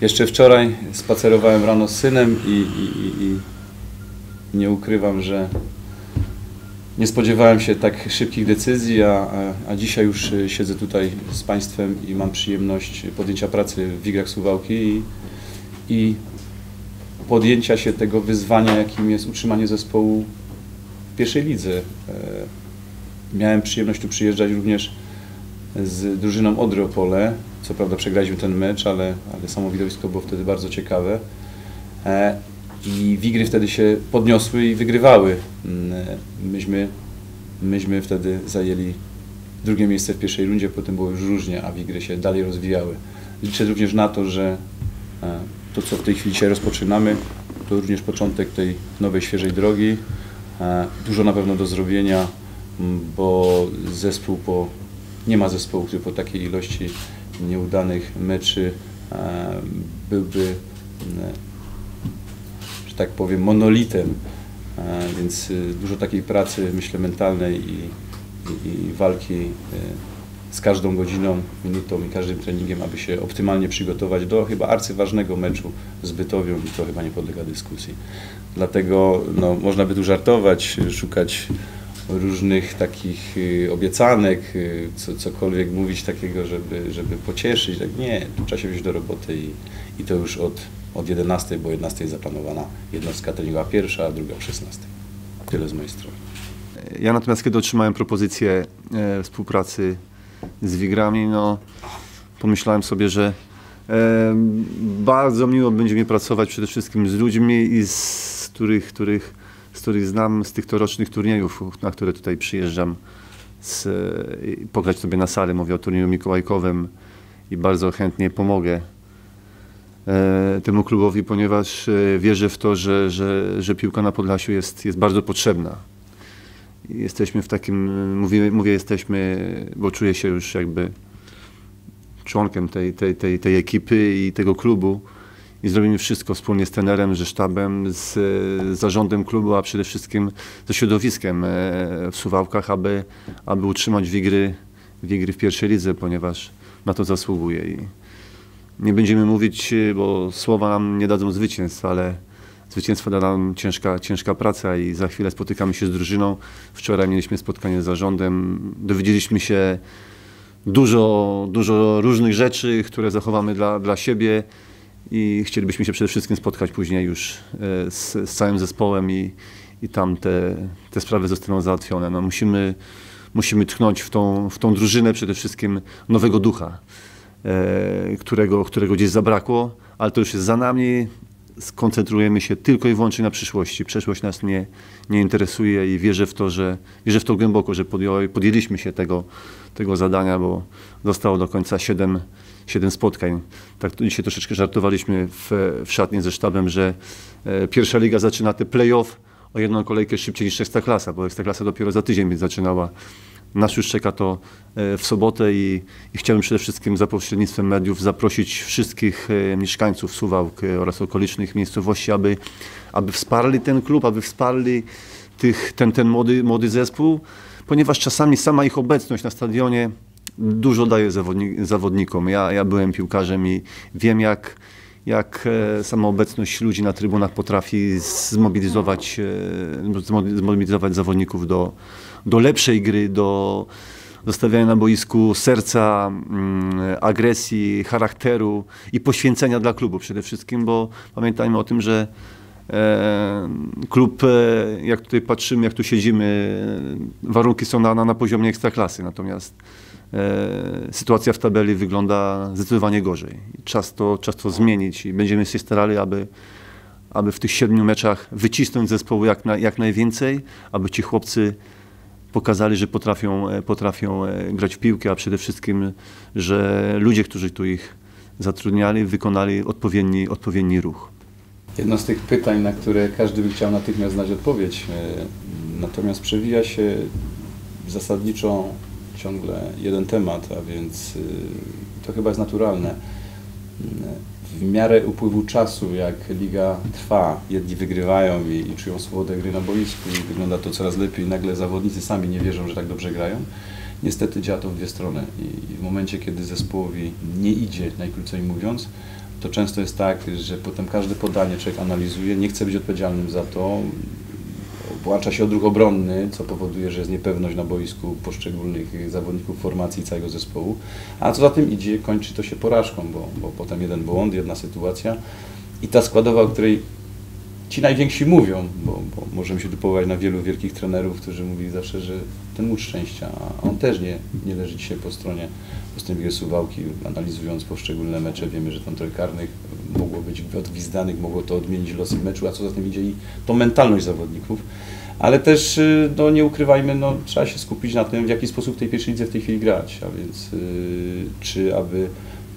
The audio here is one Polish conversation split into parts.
Jeszcze wczoraj spacerowałem rano z synem i nie ukrywam, że nie spodziewałem się tak szybkich decyzji, a dzisiaj już siedzę tutaj z Państwem i mam przyjemność podjęcia pracy w Wigrach Suwałki i podjęcia się tego wyzwania, jakim jest utrzymanie zespołu w pierwszej lidze. Miałem przyjemność tu przyjeżdżać również z drużyną Odry Opole. Co prawda przegraliśmy ten mecz, ale samo widowisko było wtedy bardzo ciekawe. I Wigry wtedy się podniosły i wygrywały. Myśmy wtedy zajęli drugie miejsce w pierwszej rundzie, potem było już różnie, a Wigry się dalej rozwijały. Liczę również na to, że to, co w tej chwili dzisiaj rozpoczynamy, to również początek tej nowej, świeżej drogi. Dużo na pewno do zrobienia, bo nie ma zespołu, który po takiej ilości nieudanych meczy byłby, że tak powiem, monolitem. Więc dużo takiej pracy, myślę, mentalnej i walki z każdą godziną, minutą i każdym treningiem, aby się optymalnie przygotować do chyba arcyważnego meczu z Bytowią i to chyba nie podlega dyskusji. Dlatego no, można by tu żartować, szukać różnych takich obiecanek, cokolwiek mówić takiego, żeby pocieszyć. Tak nie, tu trzeba się wziąć do roboty i to już od 11, bo 11 jest zaplanowana jednostka treningowa pierwsza, a druga o 16. Tyle z mojej strony. Ja natomiast, kiedy otrzymałem propozycję współpracy z Wigrami, no, pomyślałem sobie, że bardzo miło będzie mi pracować przede wszystkim z ludźmi, z których znam z tych torocznych turniejów, na które tutaj przyjeżdżam, pograć sobie na salę. Mówię o turnieju mikołajkowym i bardzo chętnie pomogę temu klubowi, ponieważ wierzę w to, że piłka na Podlasiu jest bardzo potrzebna. Jesteśmy w takim, mówię jesteśmy, bo czuję się już jakby członkiem tej ekipy i tego klubu i zrobimy wszystko wspólnie z trenerem, ze sztabem, z zarządem klubu, a przede wszystkim ze środowiskiem w Suwałkach, aby utrzymać Wigry w pierwszej lidze, ponieważ na to zasługuje. I nie będziemy mówić, bo słowa nam nie dadzą zwycięstw, ale zwycięstwo da nam ciężka praca i za chwilę spotykamy się z drużyną. Wczoraj mieliśmy spotkanie z zarządem, dowiedzieliśmy się dużo różnych rzeczy, które zachowamy dla siebie i chcielibyśmy się przede wszystkim spotkać później już z całym zespołem i tam te sprawy zostaną załatwione. No musimy tchnąć w tą drużynę przede wszystkim nowego ducha, którego gdzieś zabrakło, ale to już jest za nami. Skoncentrujemy się tylko i wyłącznie na przyszłości. Przeszłość nas nie interesuje i wierzę w to głęboko, że podjęliśmy się tego zadania, bo zostało do końca 7 spotkań. Tak dzisiaj troszeczkę żartowaliśmy w szatni ze sztabem, że pierwsza liga zaczyna te play-off o jedną kolejkę szybciej niż Ekstraklasa, bo Ekstraklasa dopiero za tydzień będzie zaczynała. Nas już czeka to w sobotę i chciałbym przede wszystkim za pośrednictwem mediów zaprosić wszystkich mieszkańców Suwałk oraz okolicznych miejscowości, aby wsparli ten klub, aby wsparli ten młody zespół, ponieważ czasami sama ich obecność na stadionie dużo daje zawodnikom. Ja byłem piłkarzem i wiem, jak sama obecność ludzi na trybunach potrafi zmobilizować zawodników do lepszej gry, do zostawiania na boisku serca, agresji, charakteru i poświęcenia dla klubu przede wszystkim, bo pamiętajmy o tym, że klub, jak tutaj patrzymy, jak tu siedzimy, warunki są na poziomie Ekstraklasy, natomiast sytuacja w tabeli wygląda zdecydowanie gorzej. Czas to zmienić i będziemy się starali, aby w tych 7 meczach wycisnąć zespołu jak najwięcej, aby ci chłopcy pokazali, że potrafią grać w piłkę, a przede wszystkim, że ludzie, którzy tu ich zatrudniali, wykonali odpowiedni ruch. Jedno z tych pytań, na które każdy by chciał natychmiast znać odpowiedź, natomiast przewija się zasadniczo ciągle jeden temat, a więc to chyba jest naturalne. W miarę upływu czasu, jak liga trwa, jedni wygrywają i czują swobodę gry na boisku i wygląda to coraz lepiej, nagle zawodnicy sami nie wierzą, że tak dobrze grają. Niestety działa to w dwie strony i w momencie, kiedy zespołowi nie idzie, najkrócej mówiąc, to często jest tak, że potem każde podanie człowiek analizuje, nie chce być odpowiedzialnym za to, włącza się odruch obronny, co powoduje, że jest niepewność na boisku poszczególnych zawodników formacji i całego zespołu, a co za tym idzie, kończy to się porażką, bo potem jeden błąd, jedna sytuacja i ta składowa, o której ci najwięksi mówią, bo możemy się tu powołać na wielu wielkich trenerów, którzy mówili zawsze, że ten łódź szczęścia, a on też nie leży dzisiaj po stronie Wigry Suwałki. Analizując poszczególne mecze, wiemy, że tam trochę karnych mogło być odgwizdanych, mogło to odmienić losy meczu, a co za tym idzie i tą mentalność zawodników. Ale też, no nie ukrywajmy, no, trzeba się skupić na tym, w jaki sposób w tej pierwszej lidze w tej chwili grać, a więc czy aby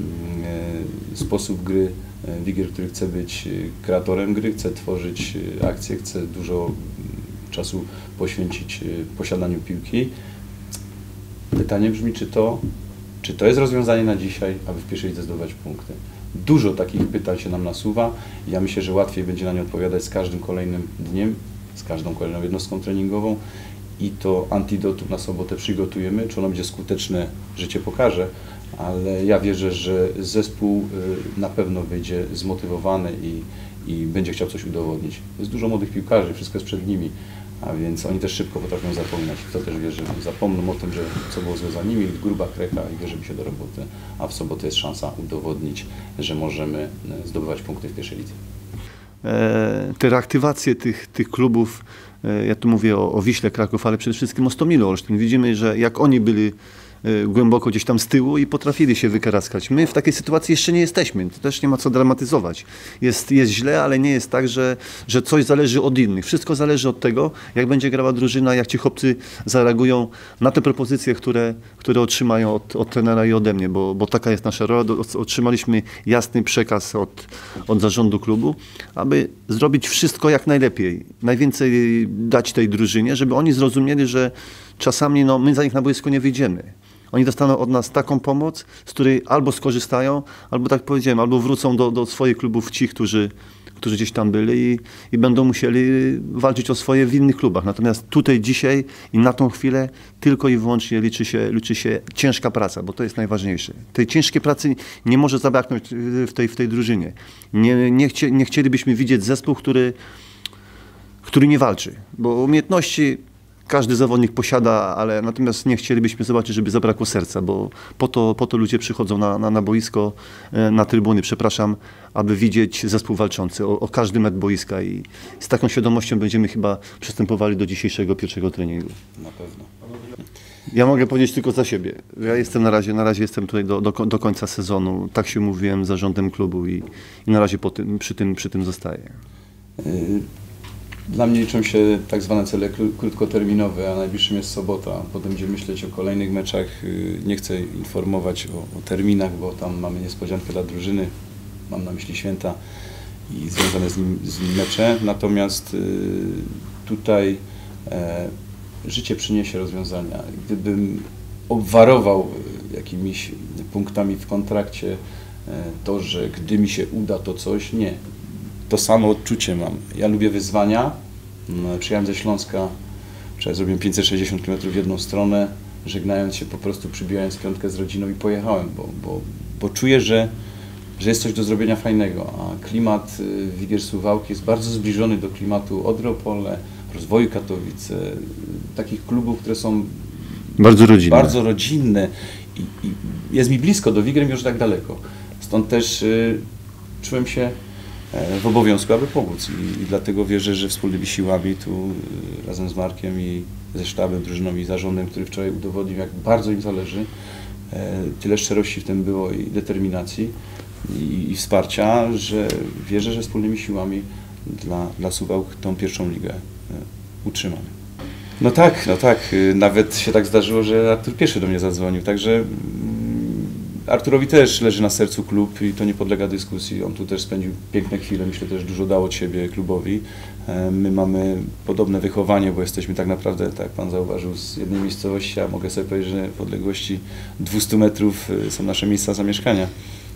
sposób gry Wigier, który chce być kreatorem gry, chce tworzyć akcje, chce dużo czasu poświęcić posiadaniu piłki. Pytanie brzmi, czy to jest rozwiązanie na dzisiaj, aby w pierwszej lidze zdobywać punkty. Dużo takich pytań się nam nasuwa. Ja myślę, że łatwiej będzie na nie odpowiadać z każdym kolejnym dniem, z każdą kolejną jednostką treningową i to antidotum na sobotę przygotujemy. Czy ono będzie skuteczne, życie pokaże, ale ja wierzę, że zespół na pewno wyjdzie zmotywowany i będzie chciał coś udowodnić. Jest dużo młodych piłkarzy, wszystko jest przed nimi, a więc oni też szybko potrafią zapominać. Kto też wie, że zapomną o tym, że co było złe za nimi, gruba krecha i bierzemy się do roboty, a w sobotę jest szansa udowodnić, że możemy zdobywać punkty w pierwszej lidze. Te reaktywacje tych klubów, ja tu mówię o Wiśle Kraków, ale przede wszystkim o Stomilu Olsztyn. Widzimy, że jak oni byli głęboko gdzieś tam z tyłu i potrafili się wykaraskać. My w takiej sytuacji jeszcze nie jesteśmy. To też nie ma co dramatyzować. Jest źle, ale nie jest tak, że coś zależy od innych. Wszystko zależy od tego, jak będzie grała drużyna, jak ci chłopcy zareagują na te propozycje, które otrzymają od trenera i ode mnie, bo taka jest nasza rola. Otrzymaliśmy jasny przekaz od zarządu klubu, aby zrobić wszystko jak najlepiej. Najwięcej dać tej drużynie, żeby oni zrozumieli, że czasami my za nich na boisko nie wyjdziemy. Oni dostaną od nas taką pomoc, z której albo skorzystają, albo tak powiedziałem, albo wrócą do swoich klubów ci, którzy gdzieś tam byli i będą musieli walczyć o swoje w innych klubach. Natomiast tutaj dzisiaj i na tą chwilę tylko i wyłącznie liczy się ciężka praca, bo to jest najważniejsze. Tej ciężkiej pracy nie może zabraknąć w tej drużynie. Nie chcielibyśmy widzieć zespół, który nie walczy, bo umiejętności każdy zawodnik posiada, ale natomiast nie chcielibyśmy zobaczyć, żeby zabrakło serca, bo po to ludzie przychodzą na boisko, na trybuny, przepraszam, aby widzieć zespół walczący o każdy metr boiska i z taką świadomością będziemy chyba przystępowali do dzisiejszego pierwszego treningu. Na pewno. Ja mogę powiedzieć tylko za siebie. Ja jestem na razie jestem tutaj do końca sezonu. Tak się umówiłem z zarządem klubu i na razie przy tym zostaję. Dla mnie liczą się tak zwane cele krótkoterminowe, a najbliższym jest sobota. Potem będziemy myśleć o kolejnych meczach. Nie chcę informować o terminach, bo tam mamy niespodziankę dla drużyny. Mam na myśli święta i związane z nim mecze. Natomiast tutaj życie przyniesie rozwiązania. Gdybym obwarował jakimiś punktami w kontrakcie to, że gdy mi się uda to coś, nie. To samo odczucie mam. Ja lubię wyzwania. Przyjechałem ze Śląska, zrobiłem 560 km w jedną stronę, żegnając się, po prostu przybijając piątkę z rodziną i pojechałem, bo czuję, że jest coś do zrobienia fajnego, a klimat Wigier Suwałki jest bardzo zbliżony do klimatu Odry Opole, Rozwoju Katowice, takich klubów, które są bardzo rodzinne i jest mi blisko, do Wigier już tak daleko. Stąd też czułem się w obowiązku, aby pomóc i dlatego wierzę, że wspólnymi siłami tu razem z Markiem i ze sztabem, drużyną i zarządem, który wczoraj udowodnił, jak bardzo im zależy, tyle szczerości w tym było i determinacji i wsparcia, że wierzę, że wspólnymi siłami dla Suwałk tą pierwszą ligę utrzymamy. No tak, nawet się tak zdarzyło, że Artur pierwszy do mnie zadzwonił, także Arturowi też leży na sercu klub i to nie podlega dyskusji. On tu też spędził piękne chwile, myślę też dużo dał od siebie klubowi. My mamy podobne wychowanie, bo jesteśmy tak naprawdę, tak jak Pan zauważył, z jednej miejscowości, a mogę sobie powiedzieć, że w odległości 200 metrów są nasze miejsca zamieszkania.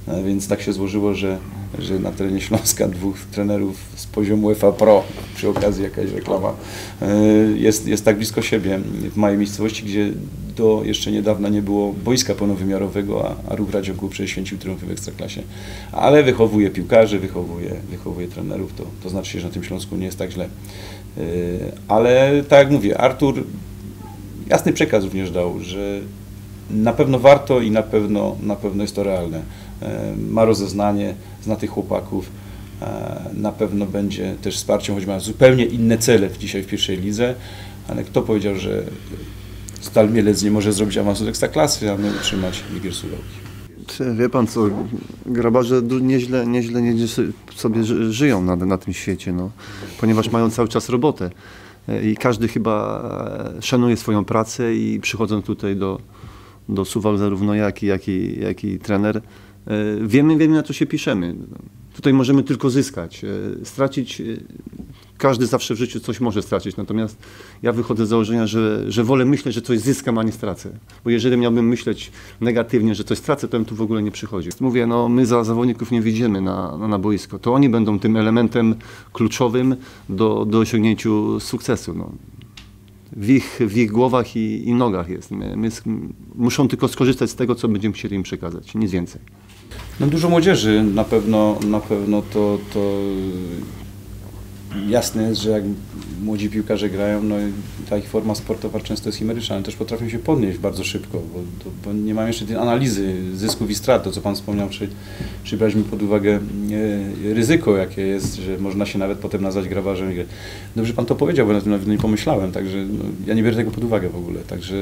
Więc tak się złożyło, że na terenie Śląska 2 trenerów z poziomu UEFA Pro, przy okazji jakaś reklama, jest tak blisko siebie w małej miejscowości, gdzie do jeszcze niedawna nie było boiska pełnowymiarowego, a Ruch Radziąków prześwięcił triumfy w Ekstraklasie. Ale wychowuje piłkarzy, wychowuje trenerów, to znaczy się, że na tym Śląsku nie jest tak źle. Ale tak jak mówię, Artur jasny przekaz również dał, że na pewno warto i na pewno jest to realne. Ma rozeznanie, zna tych chłopaków, na pewno będzie też wsparciem, choć ma zupełnie inne cele dzisiaj w pierwszej lidze, ale kto powiedział, że Stal Mielec nie może zrobić awansu do Ekstraklasy, a my utrzymać Ligier Suwałki. Wie pan co, grabarze nieźle sobie żyją na tym świecie, no, ponieważ mają cały czas robotę i każdy chyba szanuje swoją pracę i przychodząc tutaj do Suwałk zarówno jak i trener, wiemy na co się piszemy. Tutaj możemy tylko zyskać, stracić. Każdy zawsze w życiu coś może stracić, natomiast ja wychodzę z założenia, że wolę myśleć, że coś zyskam, a nie stracę. Bo jeżeli miałbym myśleć negatywnie, że coś stracę, to bym tu w ogóle nie przychodził. Mówię, no my za zawodników nie wyjdziemy na boisko. To oni będą tym elementem kluczowym do osiągnięcia sukcesu. No. W ich głowach i nogach jest. Muszą tylko skorzystać z tego, co będziemy chcieli im przekazać, nic więcej. No dużo młodzieży, na pewno to jasne jest, że jak młodzi piłkarze grają, no ta ich forma sportowa często jest chimeryczna, ale też potrafią się podnieść bardzo szybko, bo nie mam jeszcze tej analizy zysków i strat, to co Pan wspomniał, czy braliśmy pod uwagę ryzyko, jakie jest, że można się nawet potem nazwać grabarzem. Dobrze Pan to powiedział, bo na tym nawet nie pomyślałem, także no, ja nie biorę tego pod uwagę w ogóle, także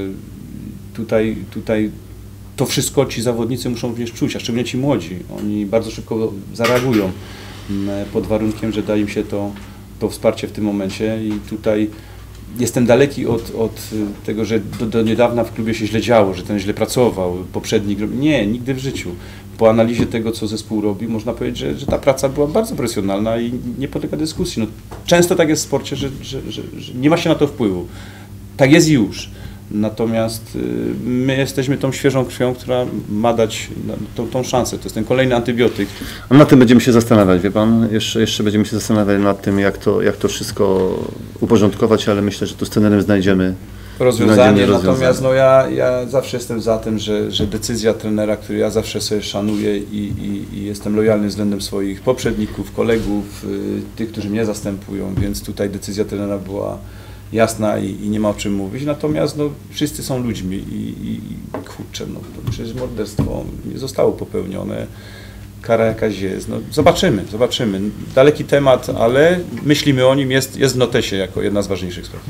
tutaj to wszystko ci zawodnicy muszą również czuć, a szczególnie ci młodzi. Oni bardzo szybko zareagują pod warunkiem, że da im się to wsparcie w tym momencie i tutaj jestem daleki od tego, że do niedawna w klubie się źle działo, że ten źle pracował, poprzednik. Nie, nigdy w życiu. Po analizie tego, co zespół robi, można powiedzieć, że ta praca była bardzo profesjonalna i nie podlega dyskusji. No, często tak jest w sporcie, że nie ma się na to wpływu. Tak jest już. Natomiast my jesteśmy tą świeżą krwią, która ma dać tą szansę. To jest ten kolejny antybiotyk. A nad tym będziemy się zastanawiać, wie pan? Jeszcze będziemy się zastanawiać nad tym, jak to wszystko uporządkować, ale myślę, że tu z trenerem znajdziemy rozwiązanie. Natomiast no, ja zawsze jestem za tym, że decyzja trenera, który ja zawsze sobie szanuję i jestem lojalny względem swoich poprzedników, kolegów, tych, którzy mnie zastępują, więc tutaj decyzja trenera była jasna i nie ma o czym mówić, natomiast no, wszyscy są ludźmi i kurczę, no, to przecież morderstwo nie zostało popełnione, kara jakaś jest, no, zobaczymy. Daleki temat, ale myślimy o nim, jest w notesie jako jedna z ważniejszych spraw.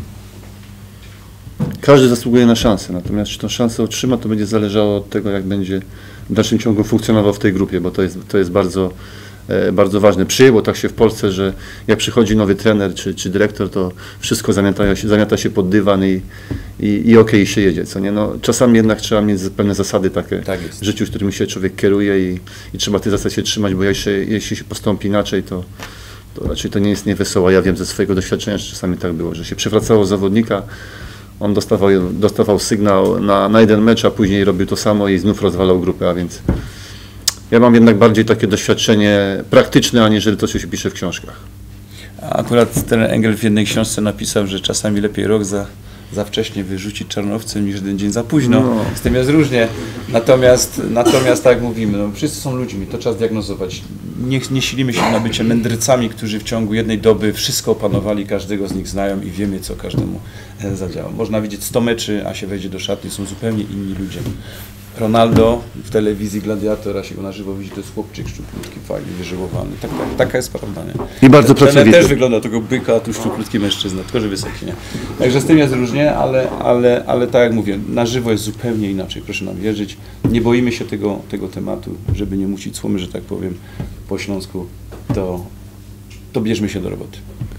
Każdy zasługuje na szansę, natomiast czy tę szansę otrzyma, to będzie zależało od tego, jak będzie w dalszym ciągu funkcjonował w tej grupie, bo to jest bardzo ważne. Przyjęło tak się w Polsce, że jak przychodzi nowy trener czy dyrektor, to wszystko zamiata się pod dywan i okej, się jedzie, co nie? No, czasami jednak trzeba mieć pewne zasady takie w życiu, z którymi się człowiek kieruje i trzeba tych zasad się trzymać, bo jeśli się postąpi inaczej, to raczej to nie jest niewesoło. Ja wiem ze swojego doświadczenia, że czasami tak było, że się przewracało zawodnika, on dostawał sygnał na jeden mecz, a później robił to samo i znów rozwalał grupę, a więc ja mam jednak bardziej takie doświadczenie praktyczne, aniżeli to, co się pisze w książkach. Akurat ten Engel w jednej książce napisał, że czasami lepiej rok za wcześnie wyrzucić czarnowcem niż jeden dzień za późno. No. Z tym jest różnie. Natomiast tak jak mówimy, no, wszyscy są ludźmi, to trzeba zdiagnozować. Nie silimy się na bycie mędrcami, którzy w ciągu jednej doby wszystko opanowali, każdego z nich znają i wiemy, co każdemu zadziała. Można widzieć 100 meczy, a się wejdzie do szatni, są zupełnie inni ludzie. Ronaldo w telewizji Gladiatora się go na żywo widzi, to jest chłopczyk szczuplutki, fajnie wyżyłowany. Taka jest prawda, nie? I bardzo pracowity. Też wygląda tego byka, a tu szczuplutki mężczyzna, tylko że wysoki, nie? Także z tym jest różnie, ale tak jak mówię, na żywo jest zupełnie inaczej, proszę nam wierzyć. Nie boimy się tego tematu, żeby nie mucić słomy, że tak powiem, po śląsku, to bierzmy się do roboty.